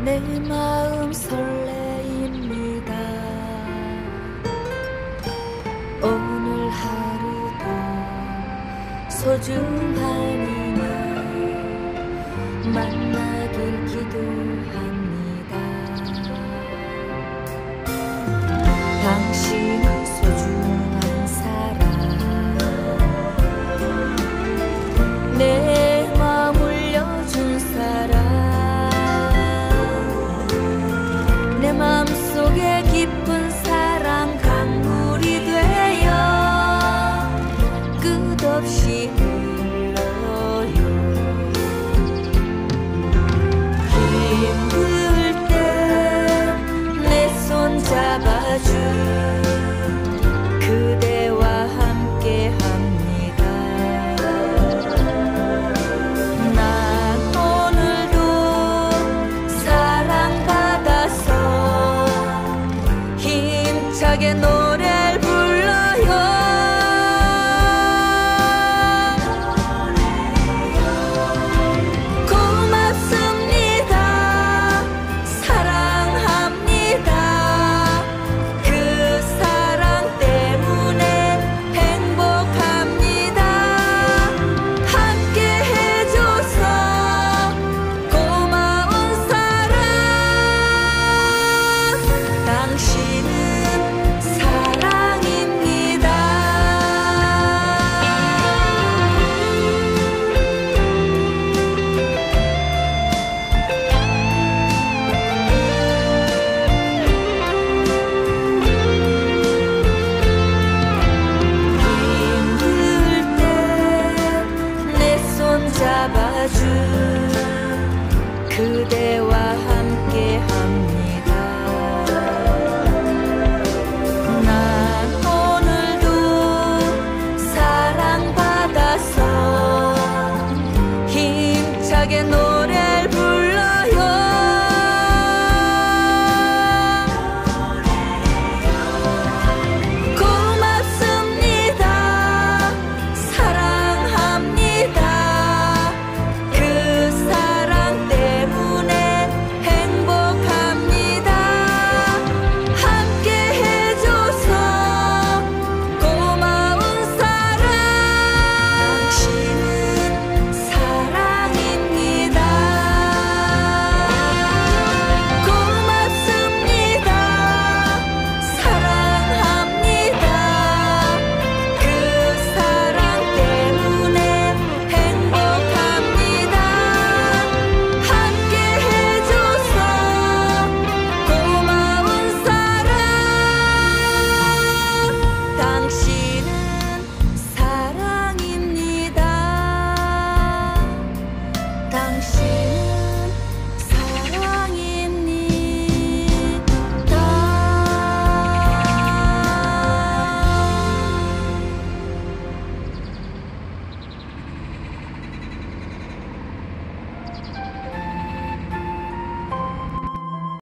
내 마음 설레입니다. 오늘 하루도 소중한 인연 만나길 기도합니다. 당신은 소중한 사람, 내 마음 울려준 사람, 내 마음속에 깊은 사랑 강물이 되어 끝없이 흘러요. 힘들 때 내 손 잡아준 그대와 함께 합니다. 난 오늘도 사랑받아서 힘차게 노래를 불러요. 고맙습니다. 사랑합니다. 그 사랑 때문에 행복합니다. 함께 해줘서 고마운 사랑, 당신은 사랑입니다. 힘들 때 내 손 잡아준 그대와